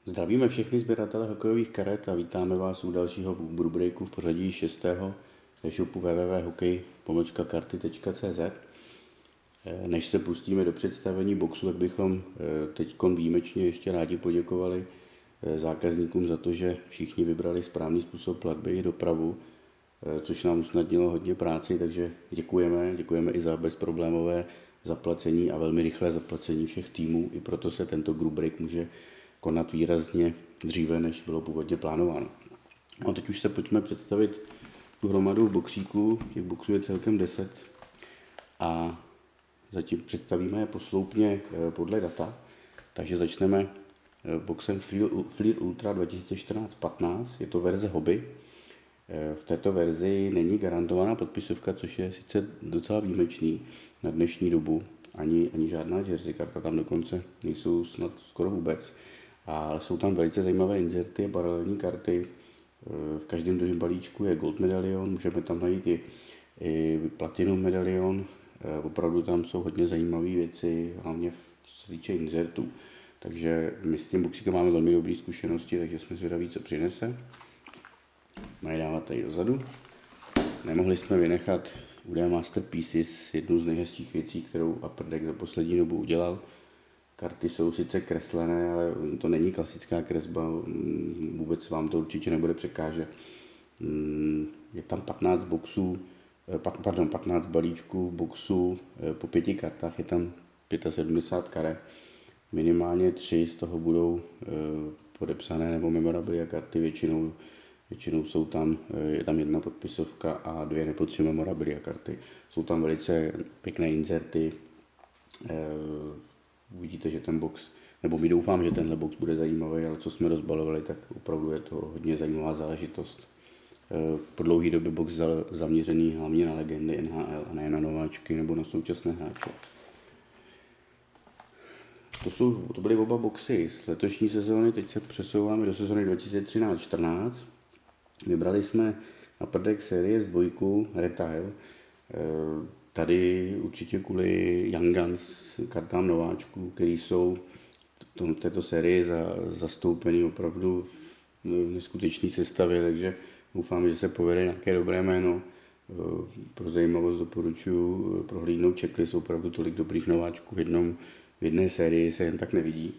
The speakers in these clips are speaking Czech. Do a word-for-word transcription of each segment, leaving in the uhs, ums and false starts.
Zdravíme všechny sběratele hokejových karet a vítáme vás u dalšího Brubreaku v pořadí šestého e-shopu w w w tečka hokej pomlčka karty tečka c z. Než se pustíme do představení boxu, tak bychom teď výjimečně ještě rádi poděkovali zákazníkům za to, že všichni vybrali správný způsob platby i dopravu, což nám usnadnilo hodně práci, takže děkujeme. Děkujeme i za bezproblémové zaplacení a velmi rychlé zaplacení všech týmů. I proto se tento Brubreak může konat výrazně dříve, než bylo původně plánováno. A teď už se pojďme představit tu hromadu boxíků. Těch boxů je celkem deset a zatím představíme je posloupně podle data. Takže začneme boxem Fleer Ultra dva tisíce čtrnáct patnáct, je to verze hobby. V této verzi není garantovaná podpisovka, což je sice docela výjimečný na dnešní dobu. Ani, ani žádná jersey karta tam dokonce nejsou snad skoro vůbec. Ale jsou tam velice zajímavé inzerty a paralelní karty. V každém druhém balíčku je gold medalion, můžeme tam najít i, i platinum medalion. Opravdu tam jsou hodně zajímavé věci, hlavně co se týče inzertů. Takže my s tím boxíkem máme velmi dobré zkušenosti, takže jsme zvědaví, co přinese. Mají dávat tady dozadu. Nemohli jsme vynechat U D Masterpieces, jednu z nejhezčích věcí, kterou Upper Deck za poslední dobu udělal. Karty jsou sice kreslené, ale to není klasická kresba, vůbec vám to určitě nebude překážet. Je tam patnáct boxů, pardon, patnáct balíčků boxů po pěti kartách, je tam sedmdesát pět karet. Minimálně tři z toho budou podepsané nebo memorabilia karty, většinou, většinou jsou tam, je tam jedna podpisovka a dvě nebo tři memorabilia karty. Jsou tam velice pěkné inzerty. Uvidíte, že ten box, nebo my doufám, že tenhle box bude zajímavý, ale co jsme rozbalovali, tak opravdu je to hodně zajímavá záležitost. Po dlouhé době box zaměřený hlavně na legendy N H L a ne na nováčky nebo na současné hráče. To, jsou, to byly oba boxy z letošní sezóny, teď se přesouváme do sezóny dva tisíce třináct čtrnáct. Vybrali jsme Upper Deck Series dvojku Retail. Tady určitě kvůli Young Guns kartám nováčků, který jsou v této sérii za, zastoupený opravdu v neskutečné sestavě, takže doufám, že se povede nějaké dobré jméno. Pro zajímavost doporučuji prohlídnout checklist, opravdu tolik dobrých nováčků v, jednom, v jedné sérii se jen tak nevidí.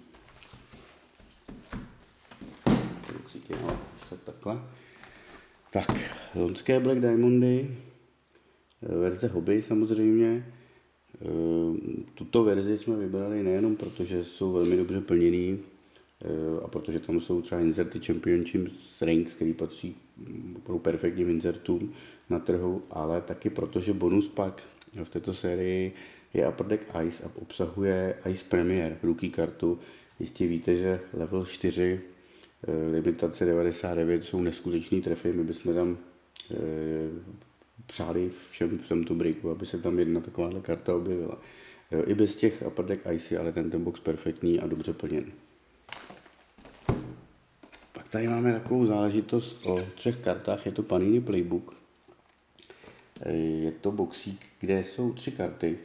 Takhle. Tak, loňské Black Diamondy, verze hobby samozřejmě. Tuto verzi jsme vybrali nejenom proto, že jsou velmi dobře plněný a protože tam jsou třeba inserty Championship Rings, který patří pro perfektním insertům na trhu, ale taky proto, že bonus pack v této sérii je Upper Deck Ice a obsahuje Ice Premier, rookie kartu. Jistě víte, že level čtyři, limitace devadesát devět jsou neskutečný trefy, my bychom tam přáli všem v tomto breaku, aby se tam jedna takováhle karta objevila. I bez těch Upper Deck Ice, ale ten, ten box perfektní a dobře plněn. Pak tady máme takovou záležitost o třech kartách, je to Panini Playbook. Je to boxík, kde jsou tři karty,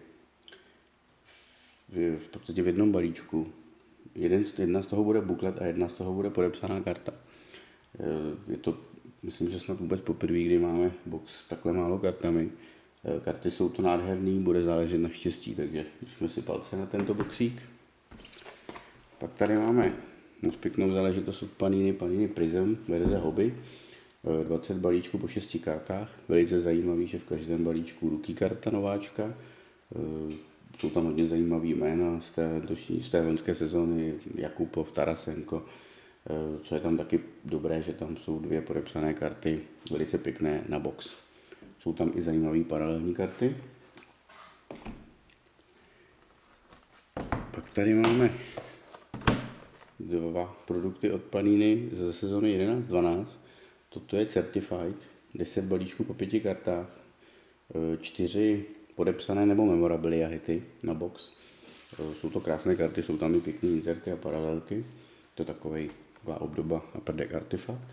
v podstatě v jednom balíčku. Jeden, jedna z toho bude booklet a jedna z toho bude podepsaná karta. Je to, myslím, že snad vůbec poprvé, kdy máme box s takhle málo kartami. Karty jsou to nádherný, bude záležet na štěstí, takže držíme si palce na tento boxík. Pak tady máme moc pěknou záležitost od Panini, Panini Prism, verze hobby. dvacet balíčků po šesti kartách. Velice zajímavý, že v každém balíčku rookie karta nováčka. Jsou tam hodně zajímavý jména z té, z té loňské sezóny, Jakubov, Tarasenko. Co je tam taky dobré, že tam jsou dvě podepsané karty, velice pěkné na box. Jsou tam i zajímavé paralelní karty. Pak tady máme dva produkty od Panini ze sezóny jedenáct dvanáct. Toto je Certified, deset balíčků po pěti kartách, čtyři podepsané nebo memorabilia hity na box. Jsou to krásné karty, jsou tam i pěkné inserty a paralelky. To je takovej, taková obdoba Upper Deck Artifact.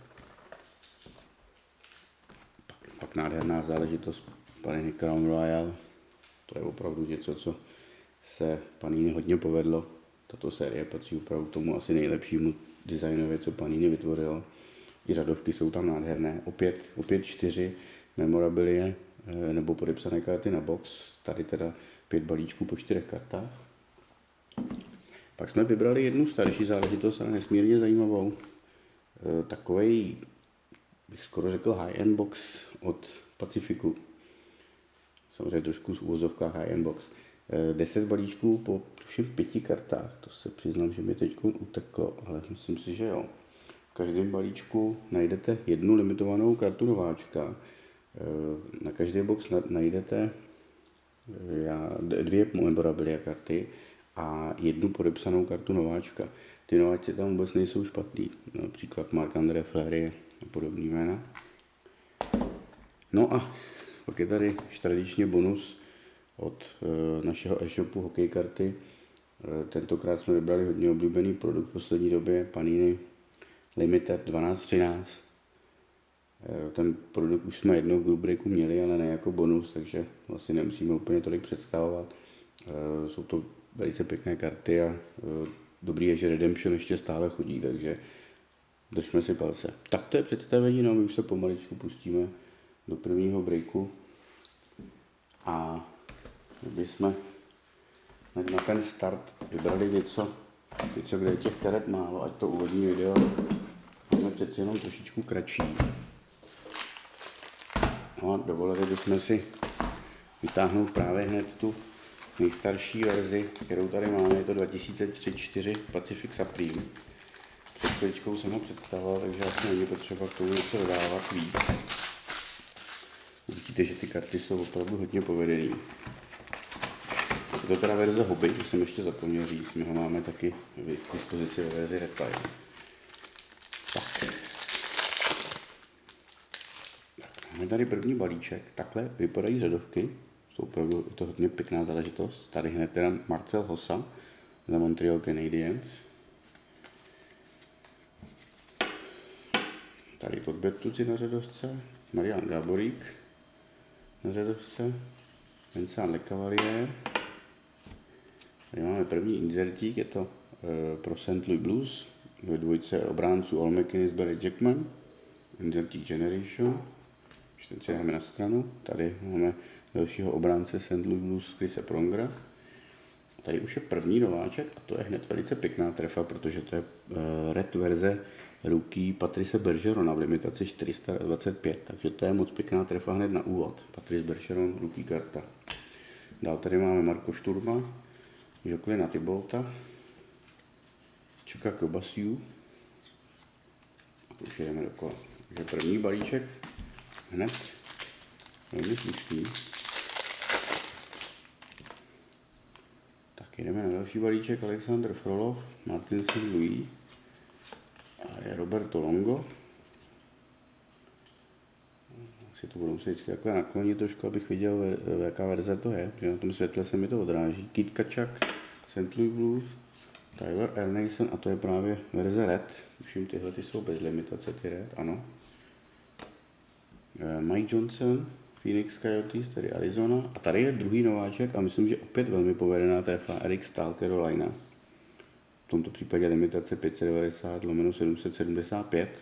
Pak, pak nádherná záležitost Panini Crown Royal. To je opravdu něco, co se Panini hodně povedlo. tato série patří opravdu k tomu asi nejlepšímu designově, co Panini vytvořil. I řadovky jsou tam nádherné. Opět, opět čtyři memorabilie nebo podepsané karty na box. Tady teda pět balíčků po čtyřech kartách. Pak jsme vybrali jednu starší záležitost, ale nesmírně zajímavou. Takovej, bych skoro řekl, high-end box od Pacifiku. Samozřejmě trošku z uvozovka high-end box. deset balíčků po tuším pěti kartách. To se přiznám, že mi teď uteklo, ale myslím si, že jo. V každém balíčku najdete jednu limitovanou kartu nováčka. Na každý box najdete dvě memorabilia karty a jednu podepsanou kartu nováčka. Ty nováčky tam vůbec nejsou špatný. Například Marc-André Fleury a podobný jména. No a pak je tady tradičně bonus od e, našeho e-shopu Hokej karty. E, tentokrát jsme vybrali hodně oblíbený produkt v poslední době, Panini Limited dvanáct třináct. E, ten produkt už jsme jednou v group breaku měli, ale ne jako bonus, takže vlastně nemusíme úplně tolik představovat. E, jsou to velice pěkné karty a e, dobrý je, že Redemption ještě stále chodí, takže držme si palce. Tak to je představení, no my už se pomaličku pustíme do prvního breaku a my jsme na ten start vybrali něco, něco, kde je těch karet málo, ať to úvodní video máme přeci jenom trošičku kratší. No a dovolili bychom si vytáhnout právě hned tu nejstarší verzi, kterou tady máme, je to dva tisíce tři čtyři Pacific Supreme. Před chvíličkou jsem ho představoval, takže asi není potřeba k tomu něco dodávat víc. Uvidíte, že ty karty jsou opravdu hodně povedený. Je to teda verze Hobby, to jsem ještě zapomněl říct, my ho máme taky v dispozici ve verzi Reptile. Tak. tak. Máme tady první balíček, takhle vypadají řadovky, jsou opravdu, je to hodně pěkná záležitost. Tady hned teda Marcel Hossa za Montreal Canadiens. Tady Todd Bertuzzi na řadovce, Marian Gaborík na řadovce, Vincent Lecavalier. Tady máme první inzertík, je to e, pro Saint Louis Blues, ve dvojce obránců Al MacInnis, Barry Jackman, inzertík Generation. Teď si dáme na stranu, tady máme dalšího obránce Saint Louis Blues Chrisa Prongra. Tady už je první nováček a to je hned velice pěkná trefa, protože to je e, red verze rookie Patrice Bergerona v limitaci čtyři sta dvacet pět, takže to je moc pěkná trefa hned na úvod. Patrice Bergeron, rookie karta. Dál tady máme Marco Sturma, Jockelina Thibaulta, Chucka Kobasiu. A to už jdeme dokola. Takže první balíček hned velmi slušný. Tak jdeme na další balíček. Alexander Frolov, Martin Saint Louis a je Roberto Longo. Si to budu muset vždycky takhle naklonit trošku, abych viděl, v jaká verze to je, protože na tom světle se mi to odráží. Keith Tkachuk, Saint Louis Blues, Tyler Ernason a to je právě verze Red. Všim tyhle ty jsou bez limitace, ty Red, ano. Mike Johnson, Phoenix Coyotes, tady Arizona. A tady je druhý nováček a myslím, že opět velmi povedená trefa Eric Staal, Carolina. V tomto případě limitace pět set devadesát lomeno sedm set sedmdesát pět.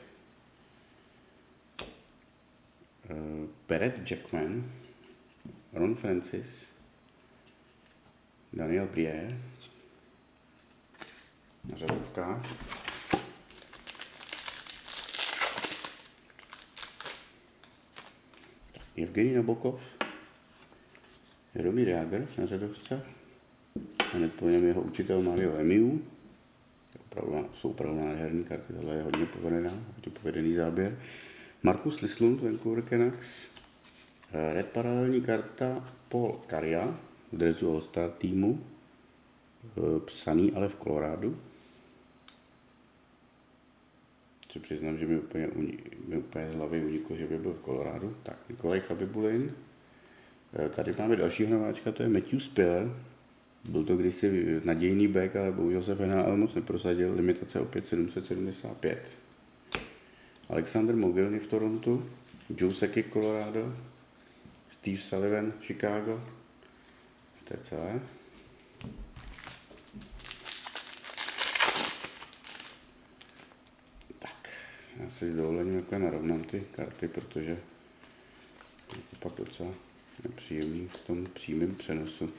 Barrett Jackman, Ron Francis, Daniel Briere na řadovkách. Evgenij Nabokov, Jaromír Jágr na řadovce. Hned po něm jeho učitel Mario Lemieux. Jsou opravdu nádherný karty, tohle je hodně povedená, hodně povedený záběr. Markus Lislund, Vancouver Canucks. Red paralelní karta Paul Kariya v dresu All-Star týmu. Psaný ale v Kolorádu. Co přiznám, že mi úplně, mi úplně z hlavy uniklo, že by byl v Kolorádu. Tak, Nikolaj Chabibulin. Tady máme dalšího nováčka, to je Matthew Spiller. Byl to kdysi nadějný back, ale bohužel se v N H L moc neprosadil. Limitace opět sedm set sedmdesát pět. Alexander Mogilny v Torontu. Joe Sakic, Colorado. Steve Sullivan, Chicago. To je celé. Já si s dovolením takhle narovnám ty karty, protože je to pak docela nepříjemný v tom přímém přenosu.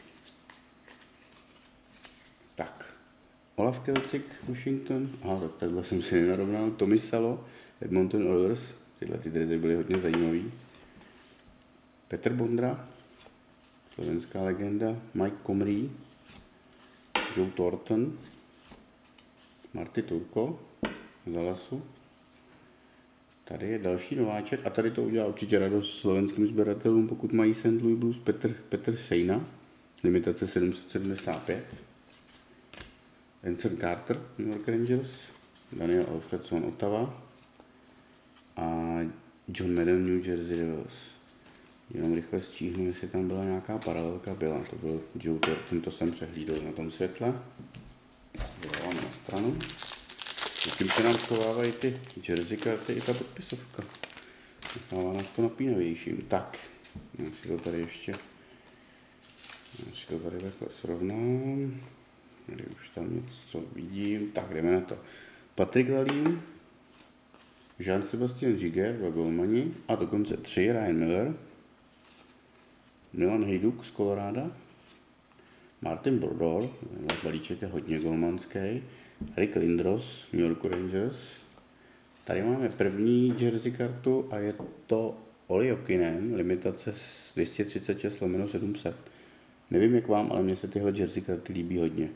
Tak, Olaf Kelcik, Washington, aha, tak takhle jsem si nenarovnal, Tommy Salo, Edmonton Oilers, tyhle ty dresy byly hodně zajímavý. Petr Bondra, slovenská legenda, Mike Comrie, Joe Thornton, Marty Turko, Zalasu. Tady je další nováček a tady to udělá určitě radost slovenským sběratelům, pokud mají Saint Louis Blues, Petr, Petr Sejna, limitace sedm set sedmdesát pět. Vincent Carter, New York Rangers, Daniel Alfredson, Ottawa a John Madden, New Jersey Devils. Jenom rychle stříhnu, jestli tam byla nějaká paralelka, byla, to byl Joe Thornton, to jsem přehlídl na tom světle. Dávám na stranu. Tím se nám schovávají ty jersey karty i ta podpisovka. Nechává nás to napínavějším. Tak, já si to tady ještě, já si to tady takhle srovnám. Tady už tam něco vidím. Tak, jdeme na to. Patrik Lalín, Jean-Sébastien Giguère, dva golmani a dokonce tři, Ryan Miller, Milan Hejduk z Colorada, Martin Brodor, balíček je hodně golmanský, Rick Lindros, New York Rangers. Tady máme první jersey kartu a je to Olli Jokinen, limitace dvě stě třicet šest lomeno sedm set. Nevím jak vám, ale mně se tyhle jersey karty líbí hodně.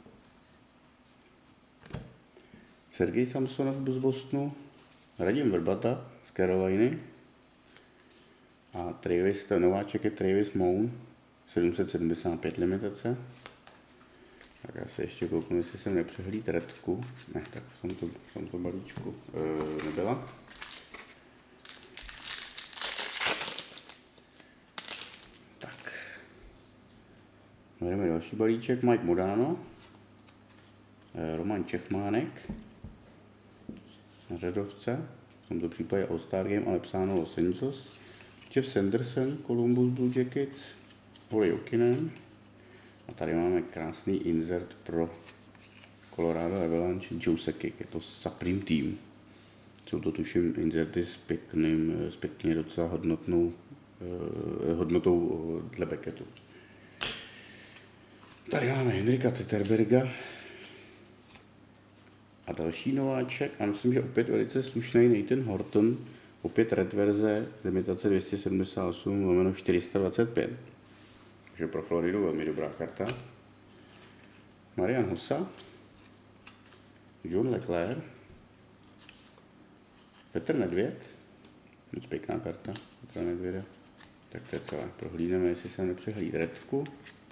Sergej Samsonov z Bostonu, Radim Vrbata z Caroliny a Travis, ten nováček je Travis Moon, sedm set sedmdesát pět limitace. Tak já se ještě kouknu, jestli jsem nepřehlíd redku. Ne, tak v tomto, v tomto balíčku e, nebyla. Tak. Jdeme další balíček. Mike Modano, e, Roman Čechmánek na řadovce. V tomto případě All-Star Game, ale psáno Los Angeles. Jeff Sanderson, Columbus Blue Jackets, Olli Jokinen. A tady máme krásný insert pro Colorado Avalanche, Joe Sakic, je to Supreme Team. Jsou to tuším inserty s pěkným, s pěkně docela hodnotnou, eh, hodnotou dle Becketu. Tady máme Henrika Zetterberga a další nováček a myslím, že opět velice slušný Nathan Horton, opět red verze, limitace dvě stě sedmdesát osm lomeno čtyři sta dvacet pět. Takže pro Floridu velmi dobrá karta. Marian Hossa, John Leclerc, Petr Nedvěd, moc pěkná karta, Petra Nedvěda. Tak to je celé. Prohlídneme, jestli se nepřehlíd redku.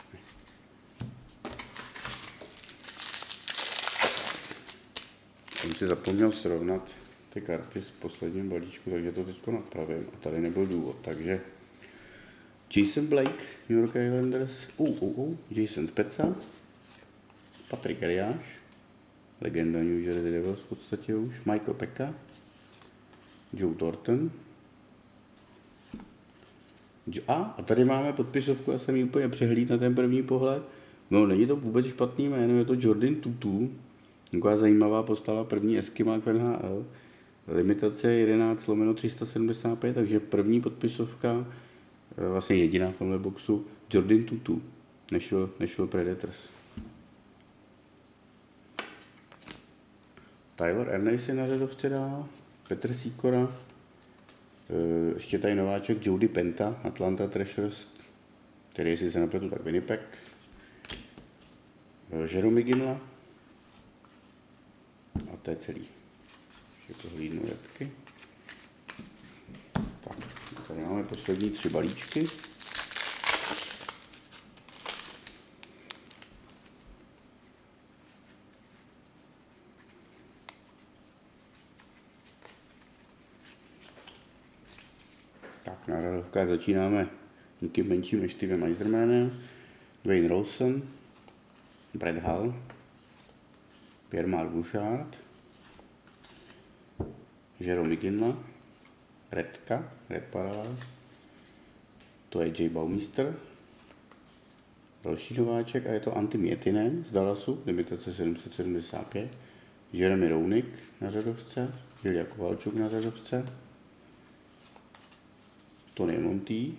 Jsem si zapomněl srovnat ty karty z posledním balíčku, takže to teď napravím a tady nebyl důvod, takže Jason Blake, New York Islanders, uh, uh, uh, Jason Spezza, Patrik Eliáš, legenda New Jersey Devils v podstatě už, Michael Pekka, Joe Thornton. A, a tady máme podpisovku, já jsem ji úplně přehlíd na ten první pohled. No, není to vůbec špatný jméno, je to Jordan Tutu. Taková zajímavá postava, první Eskimák v N H L. Limitace jedenáct lomeno tři sta sedmdesát pět, takže první podpisovka, vlastně jediná v tomhle boxu, Jordan Tutu, Nashville, Nashville Predators. Tyler Ernest je na řadovce dál, Petr Sýkora, ještě tady nováček Jody Penta, Atlanta Thrashers, který jestli se nepletu, tak Winnipeg, Jeremy Ginla a to je celý. Ještě prohlídnu redky. Tak, tady máme poslední tři balíčky. Tak, na řadovkách začínáme někým menším než Stevem Eisermanem, Dwayne Rolson, Brett Hull, Pierre-Marc Bouchard, Jeremy Ginla, redka, red parallel, to je Jay Baumister, další nováček a je to Antti Mietinen z Dallasu, limitace sedm set sedmdesát pět, Jeremy Roenick na řadovce, Ilja Kovalčuk na řadovce, Tony Montý.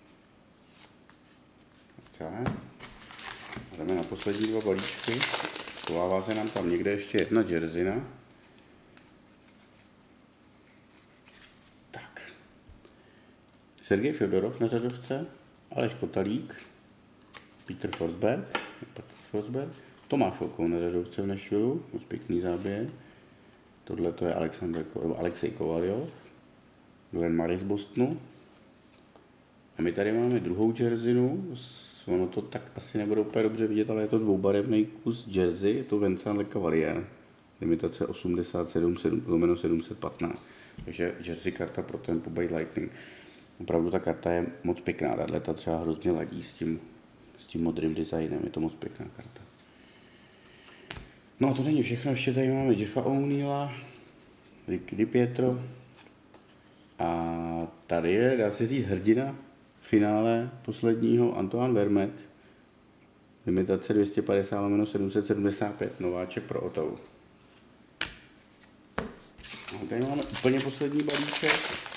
Celé. Jdeme na poslední dva balíčky. Schovává se nám tam někde ještě jedna jerseyna. Tak. Sergej Fjodorov na řadovce, Aleš Kotalík, Peter Forsberg, Forsberg, Tomáš Volkou na řadovce v Nashville, moc pěkný záběr. Tohle to je Alexander, Alexej Kovaljov, Glenn Murray z Bostonu. A my tady máme druhou jerseynu, ono to tak asi nebude úplně dobře vidět, ale je to dvoubarevný kus jersey, je to Vincent Lecavalier, limitace osmdesát sedm sedm set patnáct, takže jersey karta pro Tampa Bay Lightning. Opravdu ta karta je moc pěkná, tato třeba hrozně ladí s tím, s tím modrým designem, je to moc pěkná karta. No a to není všechno, ještě tady máme Jeffa O'Neilla, Ricky DiPietro a tady je, dá se říct, hrdina finále posledního Antoine Vermette, limitace dvě stě padesát sedm set sedmdesát pět, nováček pro Ottawu. A tady máme úplně poslední balíček.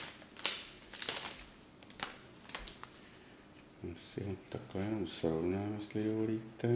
Já si ho takhle jenom srovnám, jestli dovolíte.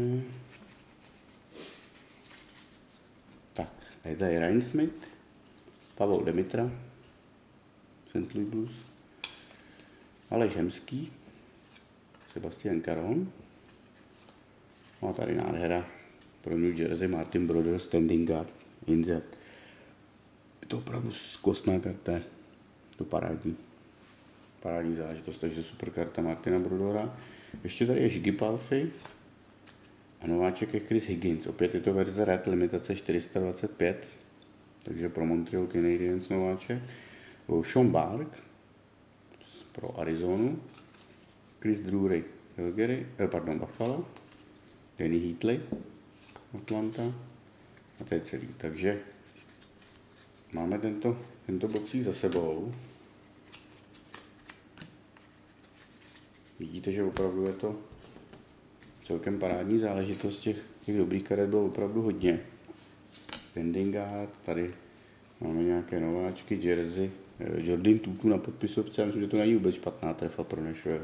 Tak, a je tady Ryan Smith, Pavel Demitra, Saint Louis Blues, Aleš Hemský, Sebastian Caron. No a tady nádhera pro New Jersey, Martin Brodeur, Standing Guard, Insert. Je to opravdu skvostná karta, to parádní. Parádní záležitost, takže super karta Martina Brodeura. Ještě tady je Žigi Palffy a nováček je Chris Higgins. Opět je to verze Red, limitace čtyři sta dvacet pět, takže pro Montreal Canadiens nováček. Sean Bark pro Arizonu, Chris Drury, Calgary, eh, pardon, Buffalo, Danny Heatley, Atlanta a to je celý. Takže máme tento, tento boxík za sebou. Vidíte, že opravdu je to celkem parádní záležitost, těch, těch dobrých karet bylo opravdu hodně. Standing Guard, tady máme nějaké nováčky, jersey, Jordan Tutu na podpisovce, já myslím, že to není vůbec špatná trefa pro Nashville.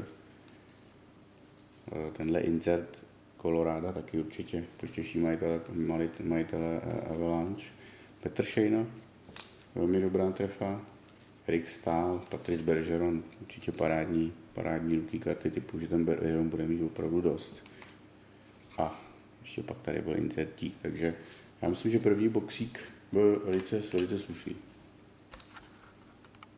Tenhle insert Colorado taky určitě potěší majitele, majitele Avalanche. Petr Šejna, velmi dobrá trefa. Rick Stahl, Patrice Bergeron, určitě parádní, parádní ruky karty typu, že ten Bergeron bude mít opravdu dost. A ještě pak tady byl insertík, takže já myslím, že první boxík byl velice, velice slušný.